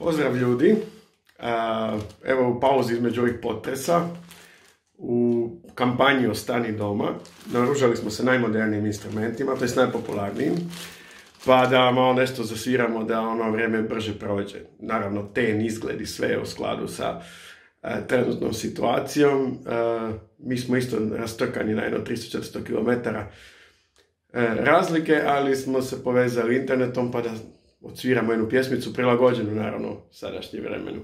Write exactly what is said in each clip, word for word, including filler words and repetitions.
Pozdrav ljudi, evo u pauzi između ovih potresa, u kampanji Ostani doma, naoružali smo se najmodernijim instrumentima, to je najpopularnijim, pa da malo nešto zasviramo da ono vrijeme brže prođe. Naravno, ten izgledi sve je u skladu sa e, trenutnom situacijom. E, mi smo isto rastrkani na jedno tristo do četiristo kilometara e, razlike, ali smo se povezali internetom pa da odsviramo jednu pjesmicu prilagođenu naravno sadašnjem vremenu.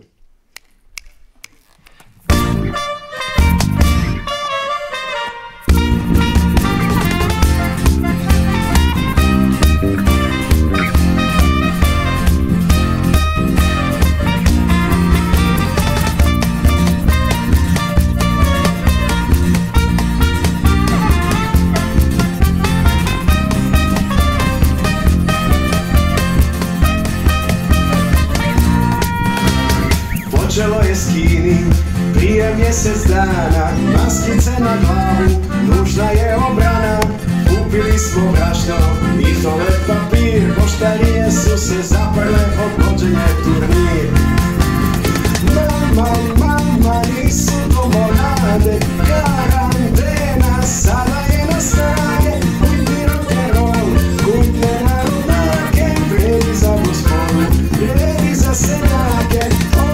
Počelo je skini prije mjesec dana, maskice na glavu, nužna je obrana. Kupili smo brašno i toalet papir, poštarije su se zaprle, odgođen je turnir. Mama, mama, nisu domonade, karantena sada je na strane. Kućni rock'n'roll, kućne narodnjake, vredi za gospodu, vredi za seljake.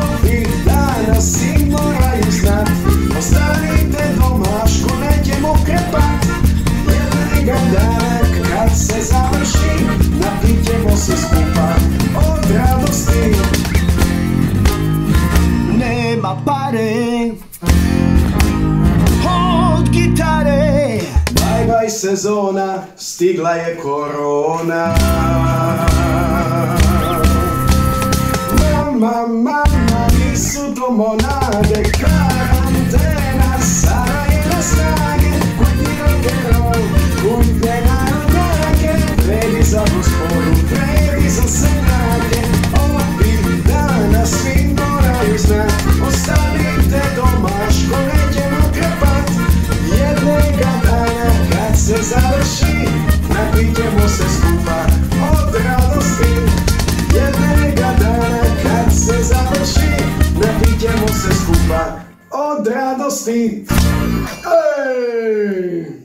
Svi moraju znat, ostanite doma, ško nećemo krepat. Jednoga dana kad se završi, napit ćemo se skupa od radosti. Nema pare od gitare, bye bye sezona, stigla je korona. Mama, mama, nisu domonade, karantena, sada je na snage. Kućni rock'n'roll, kućne narodnjake, vredi za gospodu, vredi za seljake. Ovih dana svi moraju znat, ostanite doma, ško nećemo krepat. Jednoga dana kad se završi, napit ćemo se skupa od radosti. Jednoga dana kad se završi, napit ćemo se skupa od radosti. Ej!